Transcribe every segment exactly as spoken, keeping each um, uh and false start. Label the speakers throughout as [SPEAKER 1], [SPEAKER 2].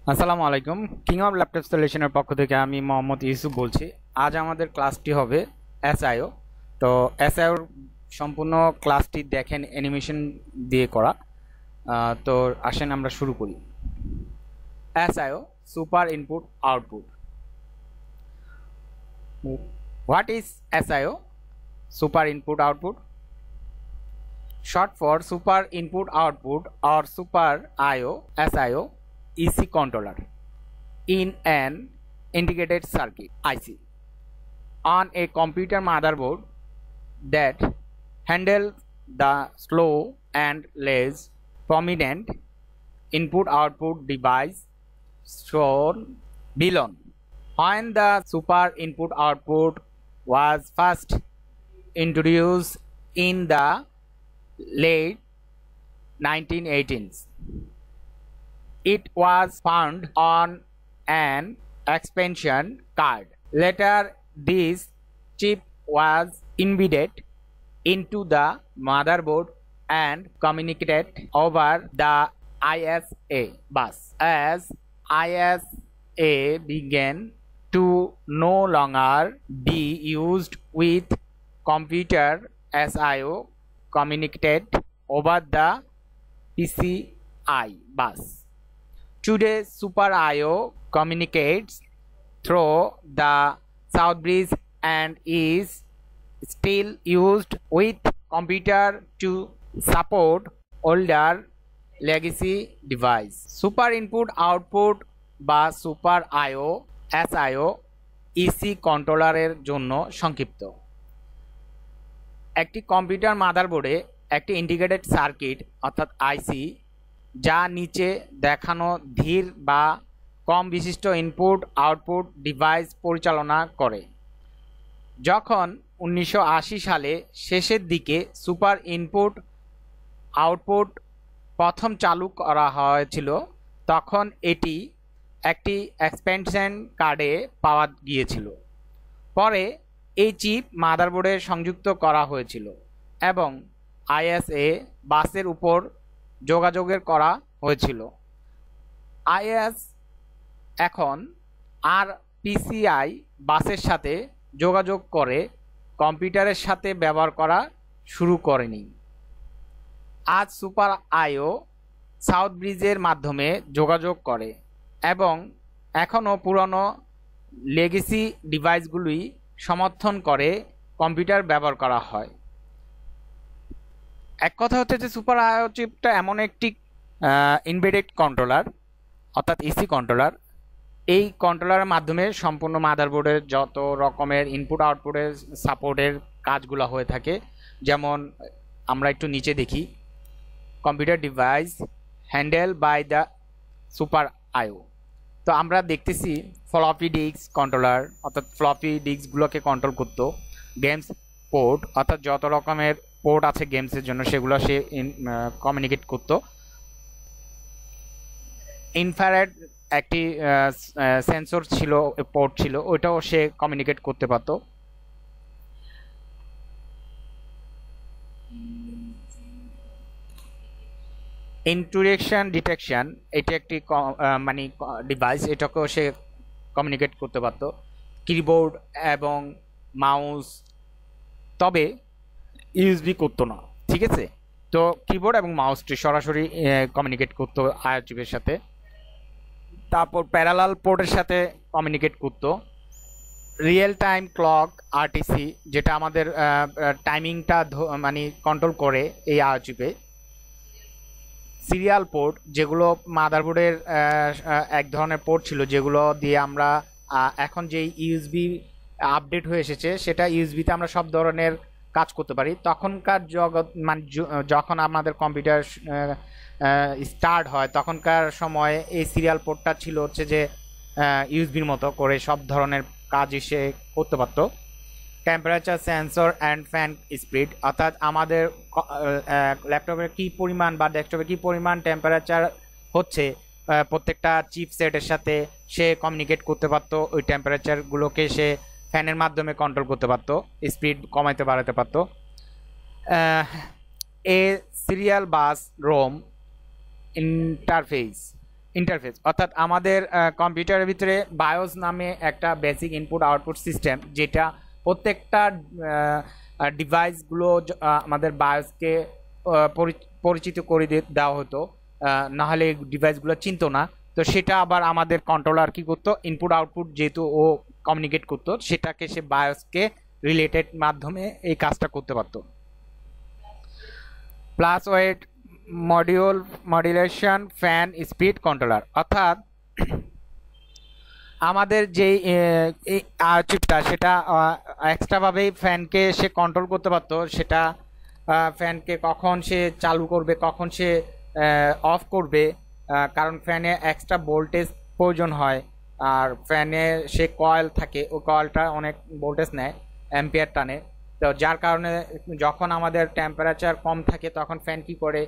[SPEAKER 1] আসসালামু আলাইকুম। King of laptop সলিউশনের পক্ষ থেকে আমি মোহাম্মদ ইউসুফ বলছি। আজ আমাদের ক্লাসটি হবে এসআইও। তো এসআইওর সম্পূর্ণ ক্লাসটি দেখেন অ্যানিমেশন দিয়ে করা। আহ, তো আসেন আমরা শুরু করি। SIO, super input output. What is SIO? Super input output, short for super input output or super I O, S I O, E C controller in an integrated circuit I C on a computer motherboard that handles the slow and less prominent input output device shown below. When the super input output was first introduced in the late nineteen eighties, it was found on an expansion card. Later, this chip was embedded into the motherboard and communicated over the I S A bus. As I S A began to no longer be used with computer, S I O communicated over the P C I bus. Today, Super I O communicates through the South Bridge and is still used with computer to support older legacy device. Super input output বা super IO SIO EC কন্ট্রোলারের জন্য সংক্ষিপ্ত। একটি computer মাদারবোর্ডে একটি integrated circuit অর্থাৎ আইসি, যা নিচে দেখানো ধীর বা কম বিশিষ্ট ইনপুট আউটপুট ডিভাইস পরিচালনা করে। যখন উনিশশো আশি সালে শেষের দিকে সুপার ইনপুট আউটপুট প্রথম চালু করা হয়েছিল, তখন এটি একটি এক্সপেনশন কার্ডে পাওয়া গিয়েছিল। পরে এই চিপ মাদারবোর্ডে সংযুক্ত করা হয়েছিল এবং আইএসএ বাসের উপর যোগাযোগের করা হয়েছিল। আইএস এখন আর পিসিআই বাসের সাথে যোগাযোগ করে কম্পিউটারের সাথে ব্যবহার করা শুরু করেনি। আজ সুপার আইও সাউথ ব্রিজের মাধ্যমে যোগাযোগ করে এবং এখনও পুরনো লেগেসি ডিভাইসগুলি সমর্থন করে কম্পিউটার ব্যবহার করা হয়। এক কথা হচ্ছে যে সুপার আইও চিপটা এমন একটি ইনবেডেড কন্ট্রোলার অর্থাৎ ইসি কন্ট্রোলার। এই কন্ট্রোলারের মাধ্যমে সম্পূর্ণ মাদারবোর্ডের যত রকমের ইনপুট আউটপুটের সাপোর্টের কাজগুলো হয়ে থাকে। যেমন আমরা একটু নিচে দেখি, computer device handle by the super IO. তো আমরা দেখতেছি ফ্লপি ডিস্ক কন্ট্রোলার অর্থাৎ ফ্লপি ডিস্কগুলোকে কন্ট্রোল করতো। গেমস পোর্ট অর্থাৎ যত রকমের পোর্ট আছে গেমসের জন্য সেগুলো সে কমিউনিকেট করতো। ইনফ্রারেড একটি সেন্সর ছিল, পোর্ট ছিল, ওইটাও সে কমিউনিকেট করতে পারতো। ইন্ট্রুডাকশন ডিটেকশন এটি একটি মানে ডিভাইস, এটাকেও সে কমিউনিকেট করতে পারত। কিবোর্ড এবং মাউস, তবে ইউএসবি করতো না, ঠিক আছে। তো কিবোর্ড এবং মাউসটি সরাসরি কমিউনিকেট করতো আইও চিপের সাথে। তারপর প্যারালাল পোর্টের সাথে কমিউনিকেট করতো। রিয়েল টাইম ক্লক আরটিসি, যেটা আমাদের টাইমিংটা মানে কন্ট্রোল করে এই আইও চিপে। সিরিয়াল পোর্ট, যেগুলো মাদারবোর্ডের এক ধরনের পোর্ট ছিল, যেগুলো দিয়ে আমরা এখন যে ইউএসবি আপডেট হয়ে এসেছে সেটা ইউএসবিতে আমরা সব ধরনের কাজ করতে পারি। তখনকার জগৎ মানে যখন আমাদের কম্পিউটার স্টার্ট হয় তখনকার সময় এই সিরিয়াল পোর্টটা ছিল হচ্ছে যে ইউএসবির মতো করে সব ধরনের কাজ সে করতে পারতো। Temperature sensor and fan speed, অর্থাৎ আমাদের ল্যাপটপের কী পরিমাণ বা ডেস্কটপে কী পরিমাণ টেম্পারেচার হচ্ছে প্রত্যেকটা চিপ সেটের সাথে সে কমিউনিকেট করতে পারতো। ওই টেম্পারেচারগুলোকে সে ফ্যানের মাধ্যমে কন্ট্রোল করতে পারতো, স্পিড কমাইতে বাড়াতে পারতো। এ serial bus ROM interface, interface অর্থাৎ আমাদের কম্পিউটারের ভিতরে বায়োস নামে একটা বেসিক ইনপুট আউটপুট সিস্টেম, যেটা প্রত্যেকটা ডিভাইসগুলো আমাদের বায়োসকে পরিচিত করে দেওয়া হতো, নাহলে ডিভাইসগুলো চিনতো না। তো সেটা আবার আমাদের কন্ট্রোলার কি করতো, ইনপুট আউটপুট যেহেতু ও কমিউনিকেট করতো, সেটাকে সে বায়োসকে রিলেটেড মাধ্যমে এই কাজটা করতে পারতো। Pulse width module modulation fan speed controller, অর্থাৎ আমাদের যেই চিপটা সেটা এক্সট্রাভাবেই ফ্যানকে সে কন্ট্রোল করতে পারতো। সেটা ফ্যানকে কখন সে চালু করবে, কখন সে অফ করবে, কারণ ফ্যানে এক্সট্রা ভোল্টেজ প্রয়োজন হয়। আর ফ্যানে সে কয়েল থাকে, ও কয়েলটা অনেক ভোল্টেজ নেয়, অ্যাম্পিয়ার টানে। তো যার কারণে যখন আমাদের টেম্পারেচার কম থাকে তখন ফ্যান কি করে,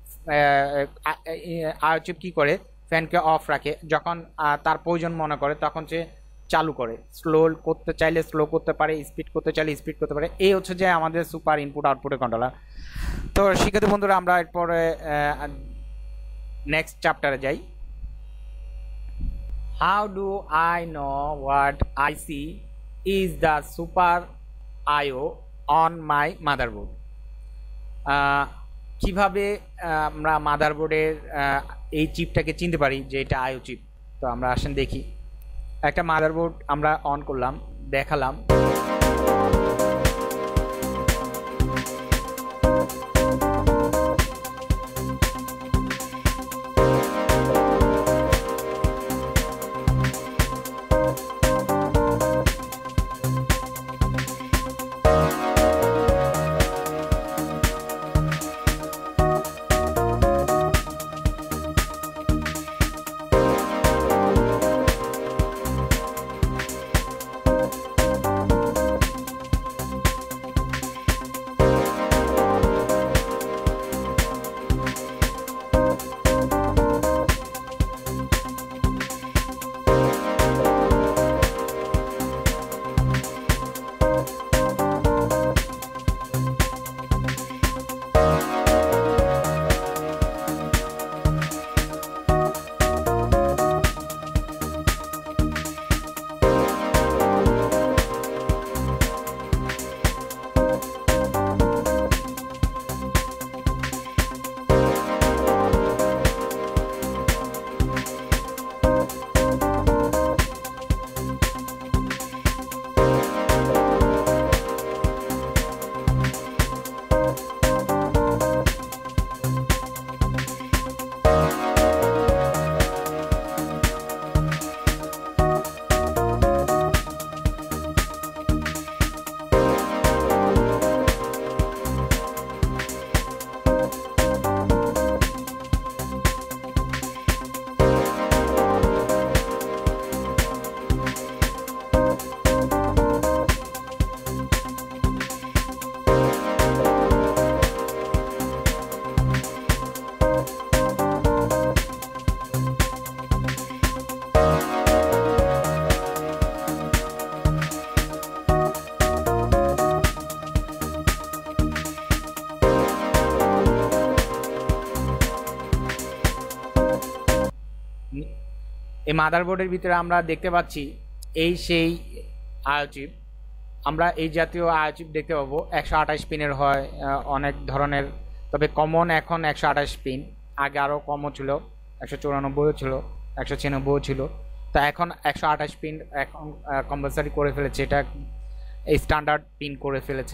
[SPEAKER 1] আয়োচিপ কি করে, ফ্যানকে অফ রাখে। যখন তার প্রয়োজন মনে করে তখন সে চালু করে, স্লো করতে চাইলে স্লো করতে পারে, স্পিড করতে চাইলে স্পিড করতে পারে। এই হচ্ছে যে আমাদের সুপার ইনপুট আউটপুটের কন্ট্রোলার। তো শিক্ষার্থী বন্ধুরা, আমরা এরপরে নেক্সট চ্যাপ্টারে যাই। How do I know what I see is the super IO on my motherboard. কিভাবে আমরা মাদারবোর্ডের এই চিপটাকে চিনতে পারি যে এটা আইও চিপ। তো আমরা আসেন দেখি। একটা মাদারবোর্ড আমরা অন করলাম, দেখালাম। এই মাদারবোর্ডের ভিতরে আমরা দেখতে পাচ্ছি এই সেই আইও চিপ। আমরা এই জাতীয় আইও চিপ দেখতে পাবো। একশো আঠাশ পিনের হয় অনেক ধরনের, তবে কমন এখন একশো আঠাশ পিন। আগে আরও কমও ছিল, একশো চুরানব্বইও ছিল, একশো ছিয়ানব্বইও ছিল। তো এখন একশো আঠাশ পিন এখন কম্পালসারি করে ফেলেছে, এটা স্ট্যান্ডার্ড পিন করে ফেলেছে।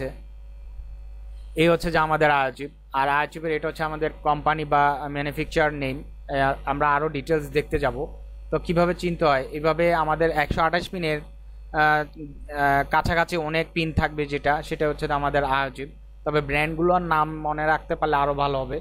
[SPEAKER 1] এই হচ্ছে যে আমাদের আইও চিপ। আর আইও চিপের এটা হচ্ছে আমাদের কোম্পানি বা ম্যানুফ্যাকচার নেম। আমরা আরও ডিটেলস দেখতে যাব। তো কিভাবে চিনতে হয়, এভাবে আমাদের একশো আঠাশ পিনের কাছাকাছি অনেক পিন থাকবে, যেটা সেটা হচ্ছে আমাদের আইও চিপ। তবে ব্র্যান্ডগুলোর নাম মনে রাখতে পারলে আরও ভালো হবে।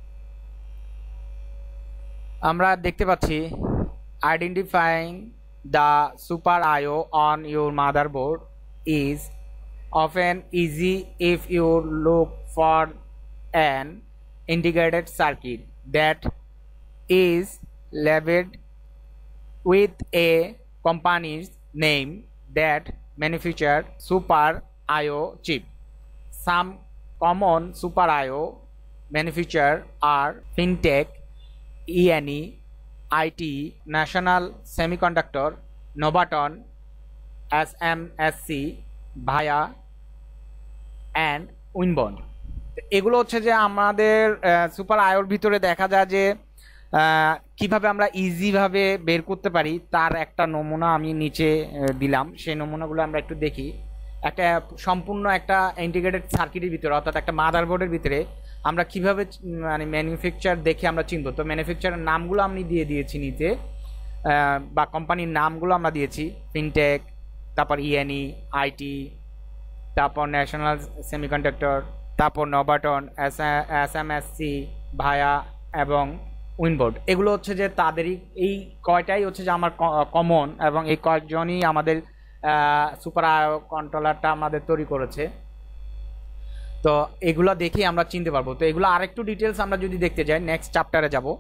[SPEAKER 1] আমরা দেখতে পাচ্ছি identifying the super IO on your motherboard is often easy if you look for an integrated circuit that is labeled with a company's name that manufacture super I/O chip. Some common super I/O manufacturers are Fintech, E N E, IT, National Semiconductor, Nuvoton, S M S C, VIA and Winbond. এগুলো হচ্ছে যে আমাদের super আয়োর ভিতরে দেখা যায় যে কিভাবে আমরা ইজিভাবে বের করতে পারি তার একটা নমুনা আমি নিচে দিলাম। সেই নমুনাগুলো আমরা একটু দেখি। একটা সম্পূর্ণ একটা ইন্টিগ্রেটেড সার্কিটের ভিতরে অর্থাৎ একটা মাদারবোর্ডের ভিতরে আমরা কিভাবে মানে ম্যানুফ্যাকচার দেখে আমরা চিনব। তো ম্যানুফ্যাকচারের নামগুলো আমি দিয়ে দিয়েছি নিচে, বা কোম্পানির নামগুলো আমরা দিয়েছি, ফিনটেক, তারপর ইএনই, আইটি, তারপর ন্যাশনাল সেমিকন্ডাক্টর, তারপর Nuvoton, S M S C, VIA এবং উইনবোর্ড। এগুলো হচ্ছে যে তাদেরই, এই কয়টাই হচ্ছে যে আমার কমন এবং এই কয়েকজনই আমাদের সুপার আয়ো কন্ট্রোলারটা আমাদের তৈরি করেছে। তো এগুলো দেখেই আমরা চিনতে পারবো। তো এগুলো আরেকটু ডিটেলস আমরা যদি দেখতে যাই, নেক্সট চ্যাপ্টারে যাব।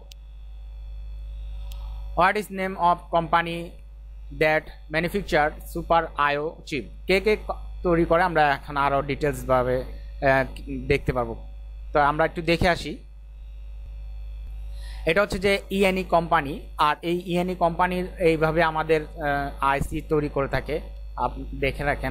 [SPEAKER 1] What is name of company that manufacture super IO chip? কে কে তৈরি করে আমরা এখন আরও ডিটেলসভাবে দেখতে পারবো। তো আমরা একটু দেখে আসি। এটা হচ্ছে যে ইএনই কোম্পানি, আর এই ইএনই কোম্পানির এইভাবে আমাদের আইসি তৈরি করে থাকে, আপনি দেখে রাখেন।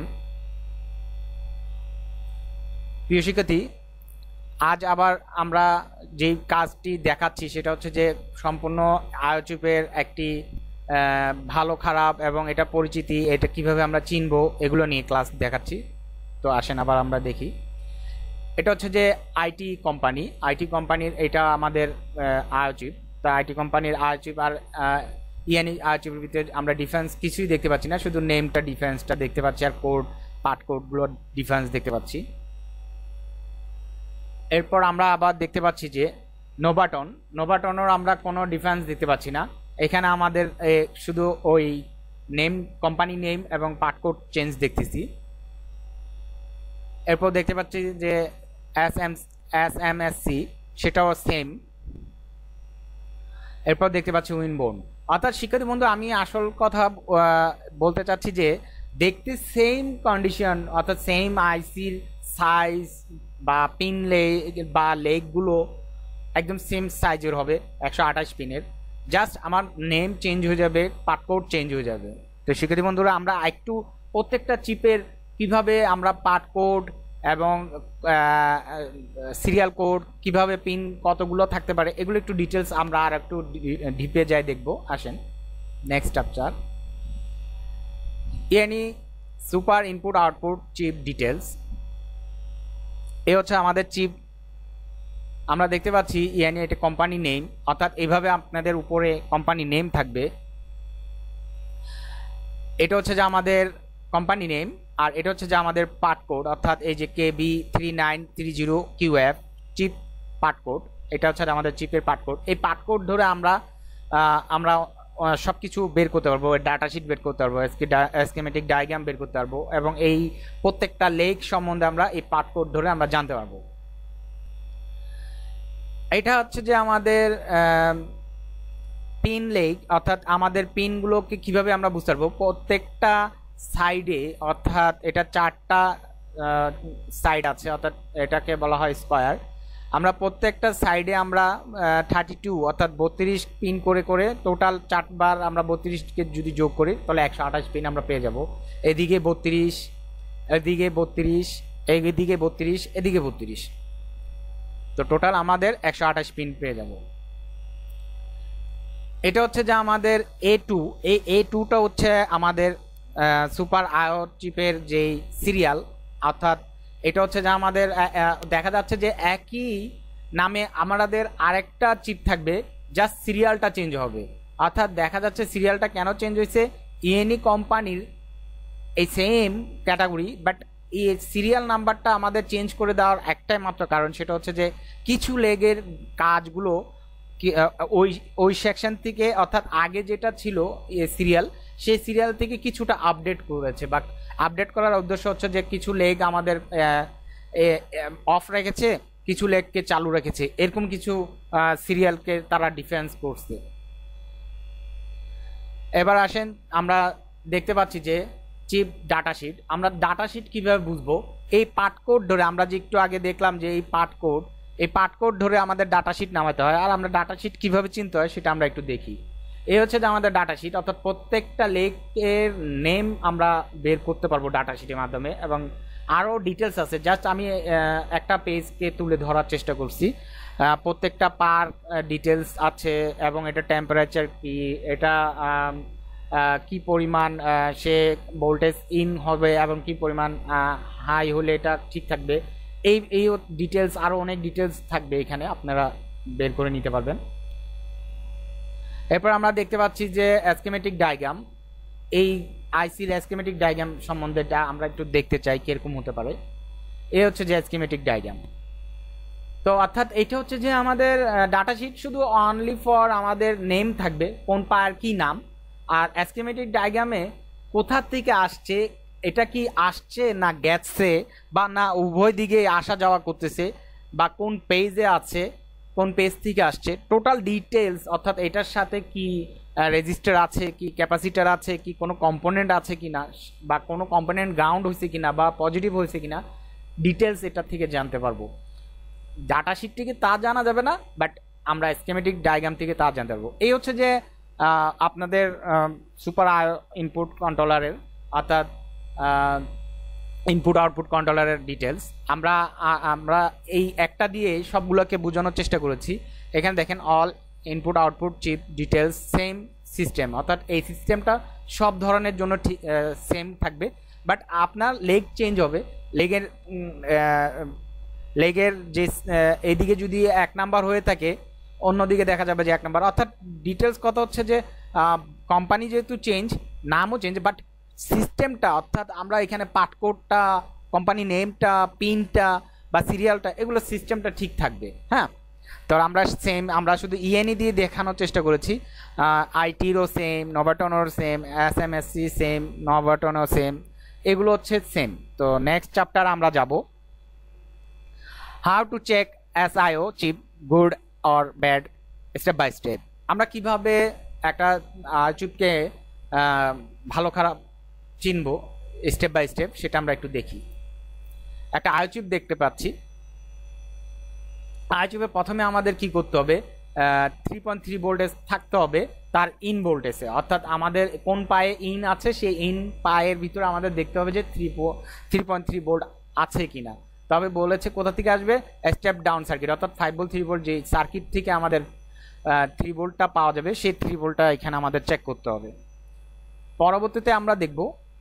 [SPEAKER 1] প্রিয় শিক্ষার্থী, আজ আবার আমরা যেই কাজটি দেখাচ্ছি সেটা হচ্ছে যে সম্পূর্ণ আয়োচিপের একটি ভালো খারাপ এবং এটা পরিচিতি, এটা কিভাবে আমরা চিনবো এগুলো নিয়ে ক্লাস দেখাচ্ছি। তো আসেন আবার আমরা দেখি। এটা হচ্ছে যে আইটি কোম্পানি, আইটি কোম্পানির এটা আমাদের আয়োচিপ। তা আইটি কোম্পানির আয়োচিপ আর ইএনই আয়োচিপের ভিতরে আমরা ডিফারেন্স কিছুই দেখতে পাচ্ছি না, শুধু নেমটা ডিফারেন্সটা দেখতে পাচ্ছি আর কোড পার্ট কোডগুলো ডিফারেন্স দেখতে পাচ্ছি। এরপর আমরা আবার দেখতে পাচ্ছি যে নোভাটন, নোভাটনের আমরা কোনো ডিফারেন্স দেখতে পাচ্ছি না। এখানে আমাদের শুধু ওই নেম, কোম্পানি নেম এবং পার্ট কোড চেঞ্জ দেখতেছি। এরপর দেখতে পাচ্ছি যে S M S M S C, সেটাও সেম। এরপর দেখতে পাচ্ছি উইনবোর্ড। অর্থাৎ শিক্ষার্থী বন্ধু, আমি আসল কথা বলতে চাচ্ছি যে দেখতে সেম কন্ডিশন, অর্থাৎ সেম আইসির সাইজ বা পিন লেগ বা লেগগুলো একদম সেম সাইজের হবে, একশো আঠাশ পিনের। জাস্ট আমার নেম চেঞ্জ হয়ে যাবে, পার্ট কোড চেঞ্জ হয়ে যাবে। তো শিক্ষার্থী বন্ধুরা, আমরা একটু প্রত্যেকটা চিপের কিভাবে আমরা পার্ট কোড এবং সিরিয়াল কোড, কিভাবে পিন কতগুলো থাকতে পারে, এগুলো একটু ডিটেলস আমরা আর একটু ডিপে যাই দেখব। আসেন next chapter, ENE super input output chip details. এ হচ্ছে আমাদের চিপ। আমরা দেখতে পাচ্ছি ইএনই এটা কোম্পানি নেম, অর্থাৎ এইভাবে আপনাদের উপরে কোম্পানি নেম থাকবে। এটা হচ্ছে যে আমাদের কোম্পানি নেম, আর এটা হচ্ছে যে আমাদের পার্ট কোড, অর্থাৎ এই যে K B three nine three zero Q F chip part code. এটা হচ্ছে আমাদের চিপের পার্ট কোড। এই পার্ট কোড ধরে আমরা আমরা সব কিছু বের করতে পারবো, ডাটা শিট বের করতে পারবো, স্কিমেটিক ডায়াগ্রাম বের করতে পারবো, এবং এই প্রত্যেকটা লেগ সম্বন্ধে আমরা এই পার্ট কোড ধরে আমরা জানতে পারবো। এটা হচ্ছে যে আমাদের পিন লেগ, অর্থাৎ আমাদের পিনগুলোকে কিভাবে আমরা বুঝতে পারবো। প্রত্যেকটা সাইডে, অর্থাৎ এটা চারটা সাইড আছে, অর্থাৎ এটাকে বলা হয় স্কোয়ার। আমরা প্রত্যেকটা সাইডে আমরা থার্টি টু অর্থাৎ বত্রিশ পিন করে করে টোটাল চারবার আমরা বত্রিশকে যদি যোগ করি তাহলে একশো আঠাশ পিন আমরা পেয়ে যাব। এদিকে বত্রিশ, এদিকে বত্রিশ, এদিকে বত্রিশ, এদিকে বত্রিশ, তো টোটাল আমাদের একশো আঠাশ পিন পেয়ে যাব। এটা হচ্ছে যে আমাদের এ টু, এই এ টুটা হচ্ছে আমাদের সুপার আয়ো চিপের যেই সিরিয়াল, অর্থাৎ এটা হচ্ছে যে আমাদের দেখা যাচ্ছে যে একই নামে আমাদের আরেকটা চিপ থাকবে, জাস্ট সিরিয়ালটা চেঞ্জ হবে। অর্থাৎ দেখা যাচ্ছে সিরিয়ালটা কেন চেঞ্জ হয়েছে, ইএনই কোম্পানির এই সেম ক্যাটাগরি, বাট এই সিরিয়াল নাম্বারটা আমাদের চেঞ্জ করে দেওয়ার একটাই মাত্র কারণ, সেটা হচ্ছে যে কিছু লেগের কাজগুলো ওই ওই সেকশন থেকে, অর্থাৎ আগে যেটা ছিল সিরিয়াল, সেই সিরিয়াল থেকে কিছুটা আপডেট করেছে। বা আপডেট করার উদ্দেশ্য হচ্ছে যে কিছু লেগ আমাদের অফ রেখেছে, কিছু লেগকে চালু রেখেছে, এরকম কিছু সিরিয়ালকে তারা ডিফারেন্স করছে। এবার আসেন, আমরা দেখতে পাচ্ছি যে চিপ ডাটা শিট। আমরা ডাটা শিট কীভাবে বুঝবো, এই পার্ট কোড ধরে, আমরা যে একটু আগে দেখলাম যে এই পার্ট কোড, এই পার্ট কোড ধরে আমাদের ডাটা শিট নামাতে হয়। আর আমরা ডাটা শিট কীভাবে চিনতে হয় সেটা আমরা একটু দেখি। এই হচ্ছে যে আমাদের ডাটা শিট, অর্থাৎ প্রত্যেকটা লেকের নেম আমরা বের করতে পারবো ডাটা শিটের মাধ্যমে। এবং আরও ডিটেলস আছে, জাস্ট আমি একটা পেজকে তুলে ধরার চেষ্টা করছি। প্রত্যেকটা পার ডিটেলস আছে, এবং এটা টেম্পারেচার কি, এটা কি পরিমাণ সে ভোল্টেজ ইন হবে এবং কি পরিমাণ হাই হলে এটা ঠিক থাকবে, এই এই ডিটেলস আরও অনেক ডিটেলস থাকবে এখানে, আপনারা বের করে নিতে পারবেন। এরপর আমরা দেখতে পাচ্ছি যে স্কিমেটিক ডায়াগ্রাম। এই আইসির স্কিমেটিক ডায়াগ্রাম সম্বন্ধে আমরা একটু দেখতে চাই কিরকম হতে পারে। এই হচ্ছে যে স্কিমেটিক ডায়াগ্রাম। তো অর্থাৎ এটা হচ্ছে যে আমাদের ডাটা শিট শুধু অনলি ফর আমাদের নেম থাকবে, কোন পায়ার কি নাম, আর স্কিমেটিক ডায়াগ্রামে কোথা থেকে আসছে, এটা কি আসছে না গেছে, বা না উভয় দিকে আসা যাওয়া করতেছে, বা কোন পেজে আছে, কোন পেজ থেকে আসছে, টোটাল ডিটেলস, অর্থাৎ এটার সাথে কি রেজিস্টার আছে, কি ক্যাপাসিটার আছে, কি কোনো কম্পোনেন্ট আছে কিনা, বা কোনো কম্পোনেন্ট গ্রাউন্ড হয়েছে কিনা বা পজিটিভ হয়েছে কিনা, ডিটেলস এটা থেকে জানতে পারবো। ডাটা শিট থেকে তা জানা যাবে না, বাট আমরা স্কিমেটিক ডায়াগ্রাম থেকে তা জানতে পারবো। এই হচ্ছে যে আপনাদের সুপার আই ইনপুট কন্ট্রোলারের, অর্থাৎ ইনপুট আউটপুট কন্ট্রোলারের ডিটেলস। আমরা আমরা এই একটা দিয়ে সবগুলোকে বোঝানোর চেষ্টা করেছি। এখানে দেখেন all input output chip details same system, অর্থাৎ এই সিস্টেমটা সব ধরনের জন্য ঠিক সেম থাকবে, বাট আপনার লেগ চেঞ্জ হবে। লেগের লেগের যে এইদিকে যদি এক নাম্বার হয়ে থাকে, অন্যদিকে দেখা যাবে যে এক নাম্বার, অর্থাৎ ডিটেলস কত হচ্ছে যে কোম্পানি যেহেতু চেঞ্জ, নামও চেঞ্জ, বাট সিস্টেমটা, অর্থাৎ আমরা এখানে পার্টকোডটা, কোম্পানি নেমটা, পিনটা বা সিরিয়ালটা, এগুলো সিস্টেমটা ঠিক থাকবে। হ্যাঁ, তো আমরা সেম, আমরা শুধু ইএনই দিয়ে দেখানোর চেষ্টা করেছি। আইটিরও সেম, নভাটনও same, S M S C same, নভাটনও সেম, এগুলো হচ্ছে সেম। তো নেক্সট চ্যাপ্টার আমরা যাব how to check S IO chip good or bad step by step. আমরা কিভাবে একটা চিপকে ভালো খারাপ চিনবো স্টেপ বাই স্টেপ, সেটা আমরা একটু দেখি। একটা আই চিপ দেখতে পাচ্ছি। আই চিপে প্রথমে আমাদের কি করতে হবে, থ্রি পয়েন্ট থ্রি ভোল্টেজ থাকতে হবে তার ইন ভোল্টেজে, অর্থাৎ আমাদের কোন পায়ে ইন আছে সেই ইন পায়ের ভিতরে আমাদের দেখতে হবে যে three three point three volt আছে কিনা। তবে বলেছে কোথা থেকে আসবে, স্টেপ ডাউন সার্কিট, অর্থাৎ ফাইভ ভোল্ট থ্রি ভোল্ট যে সার্কিট থেকে আমাদের থ্রি ভোল্টটা পাওয়া যাবে, সেই থ্রি ভোল্টটা এখানে আমাদের চেক করতে হবে। পরবর্তীতে আমরা দেখব,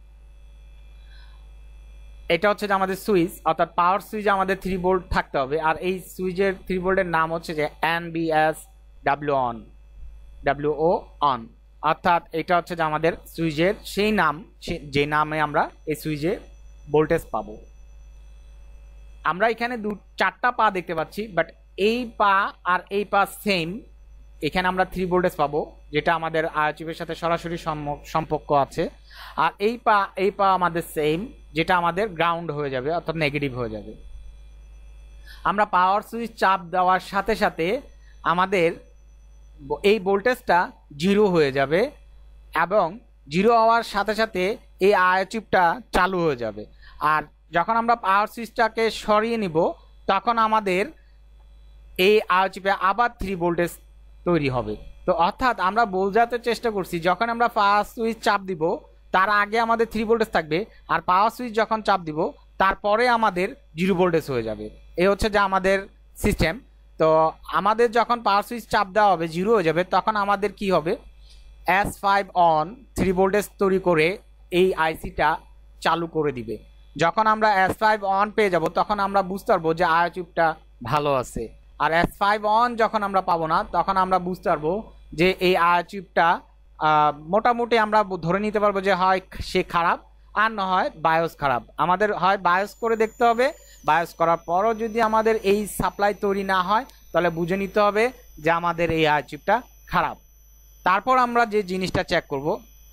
[SPEAKER 1] এটা হচ্ছে যে আমাদের সুইচ, অর্থাৎ পাওয়ার সুইচ আমাদের থ্রি ভোল্ট থাকতে হবে, আর এই সুইচের থ্রি ভোল্টের নাম হচ্ছে যে N B S W on, W O on, অর্থাৎ এটা হচ্ছে যে আমাদের সুইচের সেই নাম, যে নামে আমরা এই সুইচে ভোল্টেজ পাবো। আমরা এখানে দু চারটা পা দেখতে পাচ্ছি, বাট এই পা আর এই পা সেম, এখানে আমরা থ্রি ভোল্টেজ পাবো, যেটা আমাদের আই চিপের সাথে সরাসরি সম্পর্ক আছে। আর এই পা এই পা আমাদের সেম, যেটা আমাদের গ্রাউন্ড হয়ে যাবে, অর্থাৎ নেগেটিভ হয়ে যাবে। আমরা পাওয়ার সুইচ চাপ দেওয়ার সাথে সাথে আমাদের এই ভোল্টেজটা জিরো হয়ে যাবে, এবং জিরো হওয়ার সাথে সাথে এই আই চিপটা চালু হয়ে যাবে। আর যখন আমরা পাওয়ার সুইচটাকে সরিয়ে নিব, তখন আমাদের এই আই চিপে আবার থ্রি ভোল্টেজ তৈরি হবে। তো অর্থাৎ আমরা বোঝাতে চেষ্টা করছি, যখন আমরা পাওয়ার সুইচ চাপ দিব তার আগে আমাদের থ্রি ভোল্টেজ থাকবে, আর পাওয়ার সুইচ যখন চাপ দিব তারপরে আমাদের জিরো ভোল্টেজ হয়ে যাবে। এই হচ্ছে যে আমাদের সিস্টেম। তো আমাদের যখন পাওয়ার সুইচ চাপ দেওয়া হবে, জিরো হয়ে যাবে, তখন আমাদের কি হবে, S five on three voltage তৈরি করে এই আইসিটা চালু করে দিবে। যখন আমরা এস ফাইভ অন পেয়ে যাব, তখন আমরা বুঝতে পারবো যে আই চিপটা ভালো আছে। আর এস ফাইভ অন যখন আমরা পাবো না, তখন আমরা বুঝতে পারবো যে এই আই চিপটা মোটামুটি আমরা ধরে নিতে পারবো যে হয় সে খারাপ, আর না হয় বায়োস খারাপ। আমাদের হয় বায়োস করে দেখতে হবে, বায়োস করার পরও যদি আমাদের এই সাপ্লাই তৈরি না হয়, তাহলে বুঝে নিতে হবে যে আমাদের এই আই চিপটা খারাপ। তারপর আমরা যে জিনিসটা চেক করব,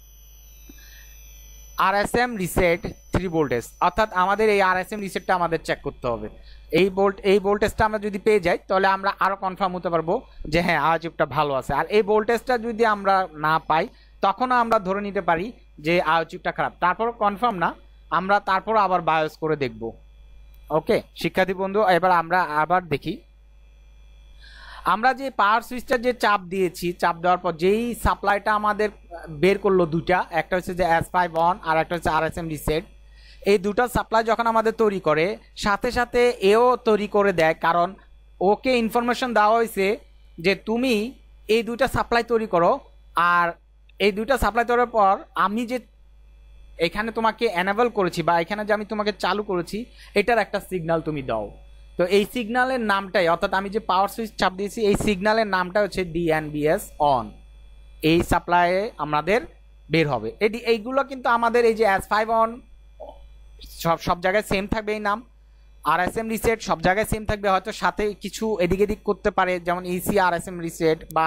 [SPEAKER 1] আর S M reset three voltage, অর্থাৎ আমাদের এই আর এস এম রিসেটটা আমাদের চেক করতে হবে। এই ভোল্ট এই ভোল্টেজটা আমরা যদি পেয়ে যাই, তাহলে আমরা আরও কনফার্ম হতে পারবো যে হ্যাঁ আই চিপটা ভালো আছে। আর এই ভোল্টেজটা যদি আমরা না পাই, তখনও আমরা ধরে নিতে পারি যে আই চিপটা খারাপ। তারপর কনফার্ম না, আমরা তারপর আবার বায়োস করে দেখব। ওকে শিক্ষার্থী বন্ধু, এবার আমরা আবার দেখি আমরা যে পাওয়ার সুইচটা যে চাপ দিয়েছি, চাপ দেওয়ার পর যেই সাপ্লাইটা আমাদের বের করলো দুটা, একটা হচ্ছে যে এস ফাইভ অন আর একটা হচ্ছে আর এস এম রিসেট, এই দুটো সাপ্লাই যখন আমাদের তৈরি করে সাথে সাথে এও তৈরি করে দেয়, কারণ ওকে ইনফরমেশন দেওয়া হয়েছে যে তুমি এই দুইটা সাপ্লাই তৈরি করো, আর এই দুইটা সাপ্লাই তৈরির পর আমি যে এখানে তোমাকে এনেবল করেছি বা এখানে যে আমি তোমাকে চালু করেছি এটার একটা সিগন্যাল তুমি দাও। তো এই সিগন্যালের নামটাই, অর্থাৎ আমি যে পাওয়ার সুইচ চাপ দিয়েছি এই সিগন্যালের নামটা হচ্ছে ডিএনবিএস অন। এই সাপ্লাইয়ে আমাদের বের হবে। এটি এইগুলো কিন্তু আমাদের এই যে এস ফাইভ অন সব সব জায়গায় সেম থাকবে এই নাম, আর এস এম রিসেট সব জায়গায় সেম থাকবে, হয়তো সাথে কিছু এদিক এদিক করতে পারে, যেমন EC R S M reset বা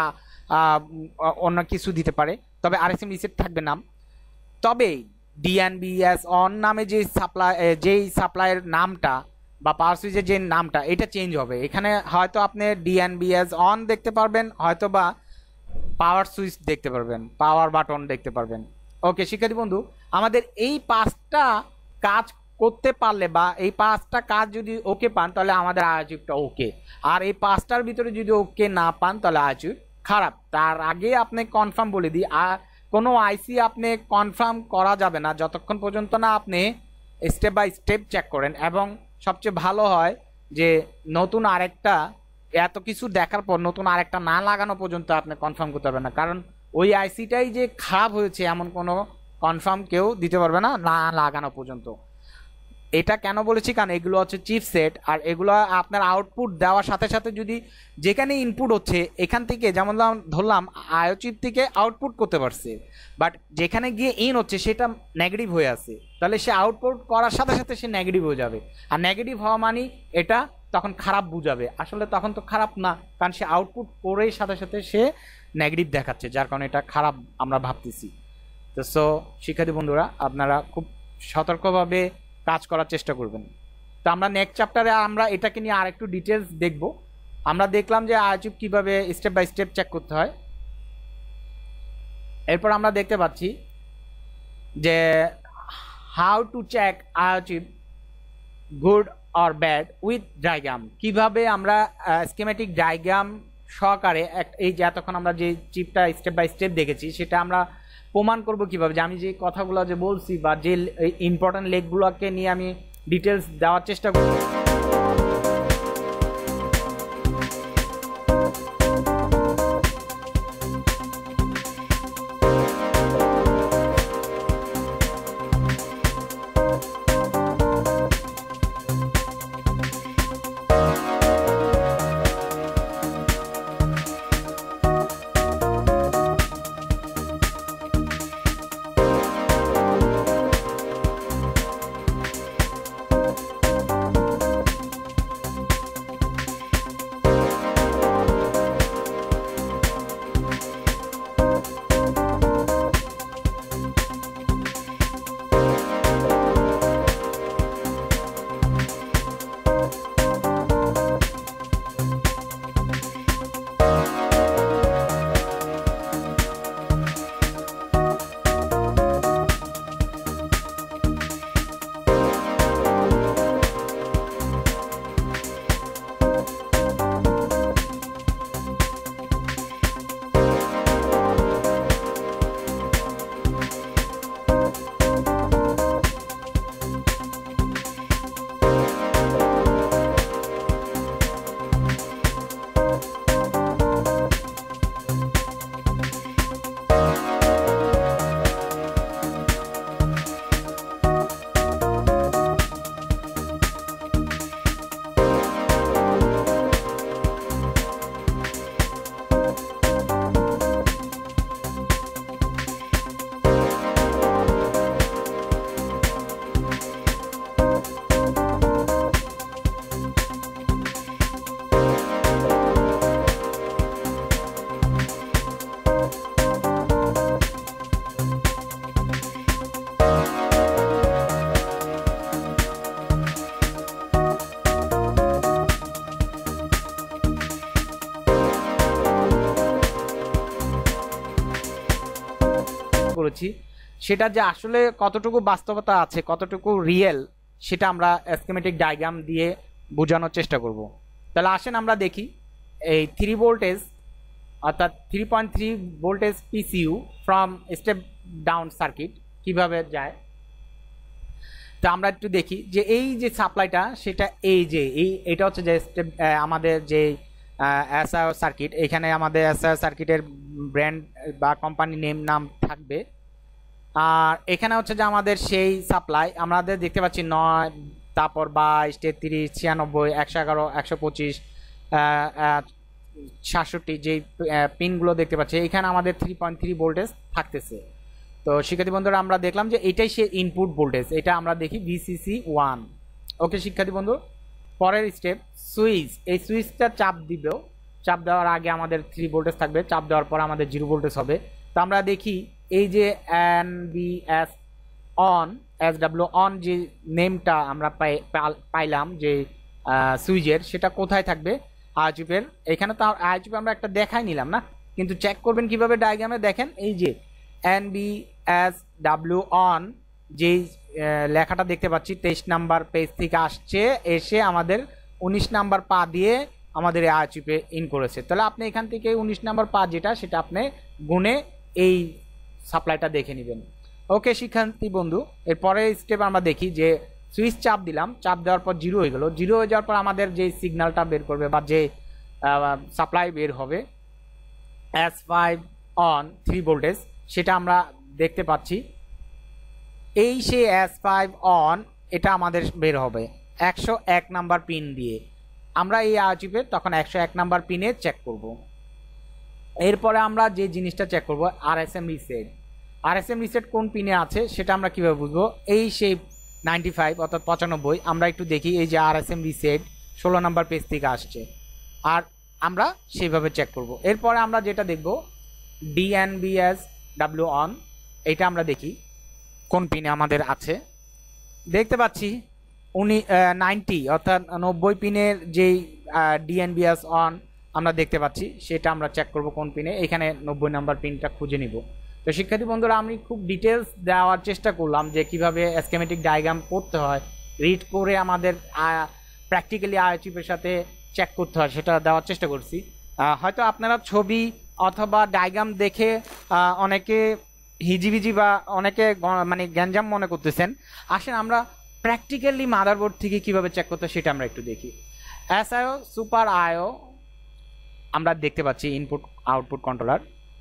[SPEAKER 1] অন্য কিছু দিতে পারে, তবে আর এস এম রিসেট থাকবে নাম। তবে ডিএনবিএস অন নামে যে সাপ্লাই যেই সাপ্লাইয়ের নামটা বা পাওয়ার সুইচের যে নামটা এটা চেঞ্জ হবে। এখানে হয়তো আপনি ডিএনবিএস অন দেখতে পারবেন, হয়তো বা পাওয়ার সুইচ দেখতে পারবেন, পাওয়ার বাটন দেখতে পারবেন। ওকে শিক্ষার্থী বন্ধু, আমাদের এই পাঁচটা কাজ করতে পারলে বা এই পাঁচটা কাজ যদি ওকে পান তাহলে আমাদের আয়োজকটা ওকে, আর এই পাঁচটার ভিতরে যদি ওকে না পান তাহলে আয়োজক খারাপ। তার আগে আপনি কনফার্ম বলে দিই, আর কোনো আইসি আপনি কনফার্ম করা যাবে না যতক্ষণ পর্যন্ত না আপনি স্টেপ বাই স্টেপ চেক করেন, এবং সবচেয়ে ভালো হয় যে নতুন আরেকটা এত কিছু দেখার পর নতুন আরেকটা না লাগানো পর্যন্ত আপনি কনফার্ম করতে পারবেন না, কারণ ওই আইসিটাই যে খারাপ হয়েছে এমন কোনো কনফার্ম কেউ দিতে পারবে না না লাগানো পর্যন্ত। এটা কেন বলেছি, কারণ এগুলো হচ্ছে চিপসেট, আর এগুলো আপনার আউটপুট দেওয়ার সাথে সাথে যদি যেখানে ইনপুট হচ্ছে এখান থেকে, যেমন ধরলাম আইও চিপ থেকে আউটপুট করতে পারছে, বাট যেখানে গিয়ে ইন হচ্ছে সেটা নেগেটিভ হয়ে আছে, তাহলে সে আউটপুট করার সাথে সাথে সে নেগেটিভ হয়ে যাবে, আর নেগেটিভ হওয়া মানে এটা তখন খারাপ বুঝাবে। আসলে তখন তো খারাপ না, কারণ সে আউটপুট করেই সাথে সাথে সে নেগেটিভ দেখাচ্ছে, যার কারণে এটা খারাপ আমরা ভাবতেছি। তো সো শিক্ষার্থী বন্ধুরা, আপনারা খুব সতর্কভাবে কাজ করার চেষ্টা করবেন। তো আমরা নেক্সট চ্যাপ্টারে আমরা এটাকে নিয়ে আর একটু ডিটেলস দেখব। আমরা দেখলাম যে আইওচিপ কিভাবে স্টেপ বাই স্টেপ চেক করতে হয়। এরপর আমরা দেখতে পাচ্ছি যে how to check IO chip good or bad with diagram, কিভাবে আমরা স্কিমেটিক ডায়াগ্রাম সহকারে এই যে এতক্ষণ আমরা যে চিপটা স্টেপ বাই স্টেপ দেখেছি সেটা আমরা প্রমাণ করব কিভাবে, যে আমি যে কথাগুলো যে বলছি বা যে ইম্পর্টেন্ট লেগগুলোকে নিয়ে আমি ডিটেলস দেওয়ার চেষ্টা করব। করেছি সেটা যে আসলে কতটুকু বাস্তবতা আছে, কতটুকু রিয়েল, সেটা আমরা স্কিমেটিক ডায়াগ্রাম দিয়ে বোঝানোর চেষ্টা করব। তাহলে আসেন আমরা দেখি এই থ্রি ভোল্টেজ অর্থাৎ three point three voltage PCU from step down circuit কিভাবে যায়। তো আমরা একটু দেখি যে এই যে সাপ্লাইটা সেটা এই যে এই এটা হচ্ছে যে স্টেপ আমাদের যে এসআইও সার্কিট, এখানে আমাদের এসআইও সার্কিটের ব্র্যান্ড বা কোম্পানি নেম নাম থাকবে। আর এখানে হচ্ছে যে আমাদের সেই সাপ্লাই আমাদের দেখতে পাচ্ছি নয়, তারপর বাইশ, তেত্রিশ, ছিয়ানব্বই, একশো এগারো, একশো পঁচিশ, সাতষট্টি যেই পিনগুলো দেখতে পাচ্ছি এখানে আমাদের থ্রি পয়েন্ট থ্রি ভোল্টেজ থাকতেছে। তো শিক্ষার্থী বন্ধুরা আমরা দেখলাম যে এটাই সে ইনপুট ভোল্টেজ, এটা আমরা দেখি ভিসিসি ওয়ান। ওকে শিক্ষার্থী বন্ধু, পরের স্টেপ সুইচ। এই সুইচটা চাপ দিবেও, চাপ দেওয়ার আগে আমাদের থ্রি ভোল্টেজ থাকবে, চাপ দেওয়ার পর আমাদের জিরো ভোল্টেজ হবে। তো আমরা দেখি এই যে N B S on S W on যে নেমটা আমরা পাই পাইলাম যে সুইচের, সেটা কোথায় থাকবে আইচিপের। এখানে তো আইচিপে আমরা একটা দেখাই নিলাম না, কিন্তু চেক করবেন কিভাবে ডায়াগ্রামে দেখেন এই যে N B S W on যেই লেখাটা দেখতে পাচ্ছি তেইশ নাম্বার পেজ থেকে আসছে, এসে আমাদের উনিশ নাম্বার পা দিয়ে আমাদের এই আইচিপে ইন করেছে। তাহলে আপনি এখান থেকে উনিশ নাম্বার পা যেটা সেটা আপনি গুনে এই সাপ্লাইটা দেখে নেবেন। ওকে শিক্ষার্থী বন্ধু, এরপরে স্টেপ আমরা দেখি যে সুইচ চাপ দিলাম, চাপ দেওয়ার পর জিরো হয়ে গেল। জিরো হয়ে যাওয়ার পর আমাদের যে সিগন্যালটা বের করবে বা যে সাপ্লাই বের হবে S five on three voltage, সেটা আমরা দেখতে পাচ্ছি। এই সে এস ফাইভ অন এটা আমাদের বের হবে একশো এক নাম্বার পিন দিয়ে। আমরা এই আইচিপে তখন একশো এক নাম্বার পিনে চেক করব। এরপরে আমরা যে জিনিসটা চেক করব আর এস এম রিসেট। আর এস এম রিসেট কোন পিনে আছে সেটা আমরা কীভাবে বুঝবো, এই সেই নাইনটি ফাইভ অর্থাৎ পঁচানব্বই আমরা একটু দেখি এই যে আর এস এম রিসেট ষোলো নাম্বার পেজ থেকে আসছে, আর আমরা সেইভাবে চেক করব। এরপরে আমরা যেটা দেখব ডিএনবিএস ডাব্লিউ অন, এটা আমরা দেখি কোন পিনে আমাদের আছে। দেখতে পাচ্ছি উনি নাইনটি অর্থাৎ নব্বই পিনের যেই ডিএনবিএস অন আমরা দেখতে পাচ্ছি, সেটা আমরা চেক করব কোন পিনে। এখানে নব্বই নাম্বার পিনটা খুঁজে নিব। তো শিক্ষার্থী বন্ধুরা আমি খুব ডিটেলস দেওয়ার চেষ্টা করলাম যে কিভাবে স্কেমেটিক ডায়াগ্রাম করতে হয়, রিড করে আমাদের প্র্যাকটিক্যালি আইচিপের সাথে চেক করতে হয় সেটা দেওয়ার চেষ্টা করছি। হয়তো আপনারা ছবি অথবা ডায়াগ্রাম দেখে অনেকে হিজিবিজি বা অনেকে মানে গ্যাঞ্জাম মনে করতেছেন। আসেন আমরা প্র্যাকটিক্যালি মাদারবোর্ড থেকে কিভাবে চেক করতে সেটা আমরা একটু দেখি। এসআইও সুপার আইও আমরা দেখতে পাচ্ছি input output controller.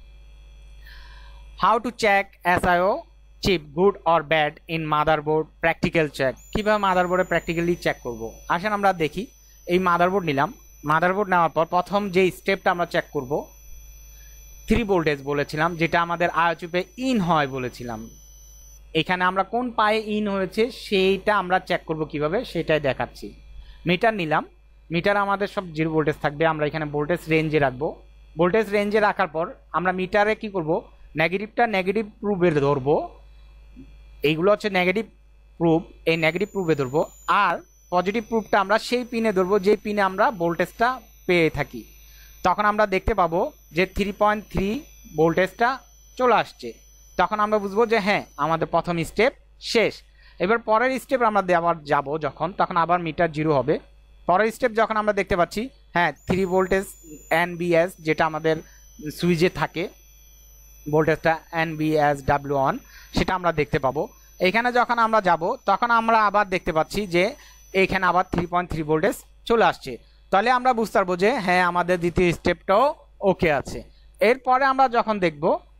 [SPEAKER 1] How to check SIO chip good or bad in motherboard practical check. কীভাবে মাদারবোর্ডে প্র্যাকটিক্যালি চেক করব। আসেন আমরা দেখি এই মাদারবোর্ড নিলাম। মাদারবোর্ড নেওয়ার পর প্রথম যে স্টেপটা আমরা চেক করব থ্রি ভোল্টেজ বলেছিলাম, যেটা আমাদের আইচিপে ইন হয় বলেছিলাম। এখানে আমরা কোন পায়ে ইন হয়েছে সেইটা আমরা চেক করব কিভাবে সেটাই দেখাচ্ছি। মিটার নিলাম, মিটার আমাদের সব জিরো ভোল্টেজ থাকবে, আমরা এখানে ভোল্টেজ রেঞ্জে রাখবো। ভোল্টেজ রেঞ্জে রাখার পর আমরা মিটারে কি করব, নেগেটিভটা নেগেটিভ প্রুফে ধরবো, এইগুলো হচ্ছে নেগেটিভ প্রুফ, এই নেগেটিভ প্রুফে ধরবো। আর পজিটিভ প্রুফটা আমরা সেই পিনে ধরবো যে পিনে আমরা ভোল্টেজটা পেয়ে থাকি। তখন আমরা দেখতে পাবো যে থ্রি পয়েন্ট থ্রি ভোল্টেজটা চলে আসছে। তখন আমরা বুঝবো যে হ্যাঁ আমাদের প্রথম স্টেপ শেষ। এবার পরের স্টেপ আমরা আবার যাব যখন, তখন আবার মিটার জিরো হবে। পরের স্টেপ যখন আমরা দেখতে পাচ্ছি হ্যাঁ থ্রি ভোল্টেজ এনবিএস যেটা আমাদের সুইচে থাকে ভোল্টেজটা এনবিএস ডাব্লিউ অন, সেটা আমরা দেখতে পাবো। এখানে যখন আমরা যাব তখন আমরা আবার দেখতে পাচ্ছি যে এখানে আবার থ্রি পয়েন্ট থ্রি ভোল্টেজ চলে আসছে। তাহলে আমরা বুঝতে পারবো যে হ্যাঁ আমাদের দ্বিতীয় স্টেপটাও ওকে আছে। এরপরে আমরা যখন দেখব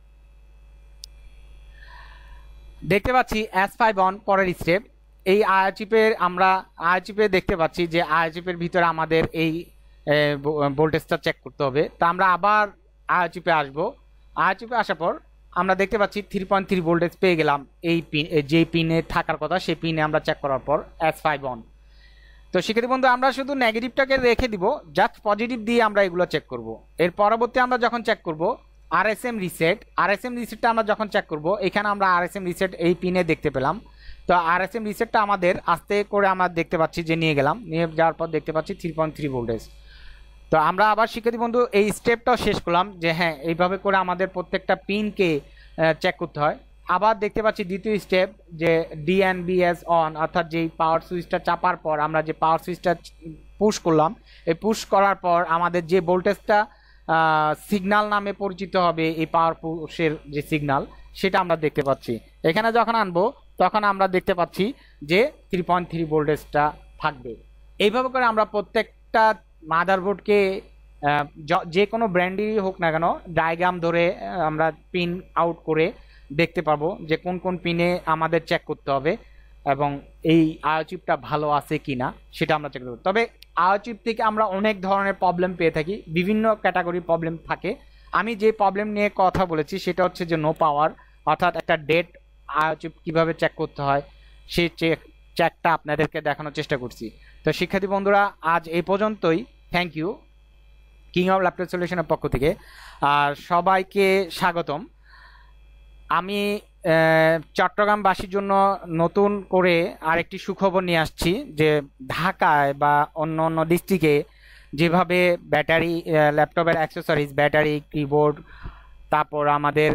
[SPEAKER 1] দেখতে পাচ্ছি এস ফাইভ অন পরের স্টেপ। এই আইচিপের আমরা আইচিপে দেখতে পাচ্ছি যে আইচিপের ভিতরে আমাদের এই ভোল্টেজটা চেক করতে হবে। তা আমরা আবার আইচিপে আসবো। আইচিপে আসার পর আমরা দেখতে পাচ্ছি থ্রি পয়েন্ট থ্রি ভোল্টেজ পেয়ে গেলাম। এই পিন যেই পিনে থাকার কথা সেই পিনে আমরা চেক করার পর এস ফাইভ অন। তো শিক্ষার্থী বন্ধু আমরা শুধু নেগেটিভটাকে রেখে দিব, জাস্ট পজিটিভ দিয়ে আমরা এগুলো চেক করব। এর পরবর্তী আমরা যখন চেক করব আর এস এম রিসেট, আর এস এম রিসেটটা আমরা যখন চেক করব এখানে আমরা আর এস এম রিসেট এই পিনে দেখতে পেলাম। তো আর এস এম রিসেটটা আমাদের আস্তে করে আমরা দেখতে পাচ্ছি যে নিয়ে গেলাম, নিয়ে যাওয়ার পর দেখতে পাচ্ছি থ্রি পয়েন্ট থ্রি ভোল্টেজ। তো আমরা আবার শিক্ষার্থী বন্ধু এই স্টেপটাও শেষ করলাম যে হ্যাঁ এইভাবে করে আমাদের প্রত্যেকটা পিনকে চেক করতে হয়। আবার দেখতে পাচ্ছি দ্বিতীয় স্টেপ যে ডিএনবিএস অন, অর্থাৎ যেই পাওয়ার সুইচটা চাপার পর আমরা যে পাওয়ার সুইচটা পুশ করলাম, এই পুশ করার পর আমাদের যে ভোল্টেজটা সিগন্যাল নামে পরিচিত হবে, এই পাওয়ার পুশের যে সিগন্যাল, সেটা আমরা দেখতে পাচ্ছি। এখানে যখন আনবো তখন আমরা দেখতে পাচ্ছি যে থ্রি পয়েন্ট থ্রি ভোল্টেজটা থাকবে। এইভাবে করে আমরা প্রত্যেকটা মাদারবোর্ডকে যে কোনো ব্র্যান্ডেরই হোক না কেন ডায়াগ্রাম ধরে আমরা পিন আউট করে দেখতে পাবো যে কোন কোন পিনে আমাদের চেক করতে হবে এবং এই আইও চিপটা ভালো আছে কি না সেটা আমরা চেক করব। তবে আইও চিপ থেকে আমরা অনেক ধরনের প্রবলেম পেয়ে থাকি, বিভিন্ন ক্যাটাগরি প্রবলেম থাকে। আমি যে প্রবলেম নিয়ে কথা বলেছি সেটা হচ্ছে যে নো পাওয়ার, অর্থাৎ একটা ডেট আইও চিপ কীভাবে চেক করতে হয় সেই চেক চেকটা আপনাদেরকে দেখানোর চেষ্টা করছি। তো শিক্ষার্থী বন্ধুরা, আজ এই পর্যন্তই। Thank you king of laptop সলিউশনের পক্ষ থেকে আর সবাইকে স্বাগতম। আমি চট্টগ্রামবাসীর জন্য নতুন করে আরেকটি সুখবর নিয়ে আসছি যে ঢাকায় বা অন্য অন্য ডিস্ট্রিক্টে যেভাবে ব্যাটারি ল্যাপটপের অ্যাক্সেসরিজ, ব্যাটারি, কিবোর্ড, তারপর আমাদের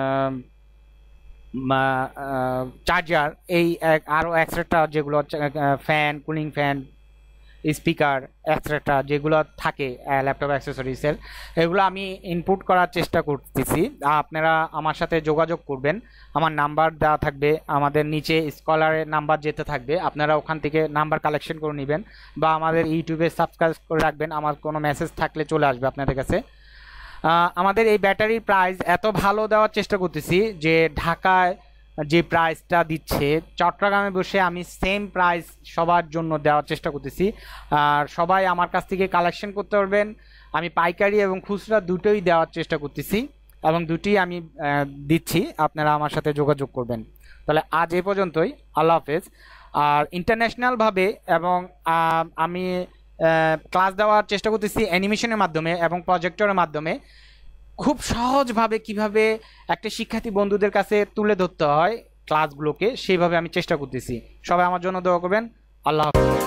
[SPEAKER 1] চার্জার, এই আরও এক্সট্রা যেগুলো fan, cooling fan, speaker extra যেগুলো থাকে ল্যাপটপ অ্যাক্সেসরিজের, এগুলো আমি ইনপুট করার চেষ্টা করতেছি। আপনারা আমার সাথে যোগাযোগ করবেন, আমার নাম্বার দেওয়া থাকবে, আমাদের নিচে স্কলারের নাম্বার যেতে থাকবে, আপনারা ওখান থেকে নাম্বার কালেকশন করে নেবেন বা আমাদের ইউটিউবে সাবস্ক্রাইব করে রাখবেন। আমার কোনো মেসেজ থাকলে চলে আসবে আপনাদের কাছে। আমাদের এই ব্যাটারির প্রাইস এত ভালো দেওয়ার চেষ্টা করতেছি যে ঢাকায় যে প্রাইসটা দিচ্ছে চট্টগ্রামে বসে আমি সেম প্রাইস সবার জন্য দেওয়ার চেষ্টা করতেছি। আর সবাই আমার কাছ থেকে কালেকশন করতে পারবেন। আমি পাইকারি এবং খুচরা দুটোই দেওয়ার চেষ্টা করতেছি এবং দুটি আমি দিচ্ছি, আপনারা আমার সাথে যোগাযোগ করবেন। তাহলে আজ এ পর্যন্তই, আল্লাহ হাফেজ। আর ইন্টারন্যাশনালভাবে এবং আমি ক্লাস দেওয়ার চেষ্টা করতেছি অ্যানিমেশনের মাধ্যমে এবং প্রজেক্টরের মাধ্যমে, খুব সহজভাবে কিভাবে একটা শিক্ষার্থী বন্ধুদের কাছে তুলে ধরতে হয় ক্লাসগুলোকে, সেইভাবে আমি চেষ্টা করতেছি। সবাই আমার জন্য দোয়া করবেন। আল্লাহ হাফেজ।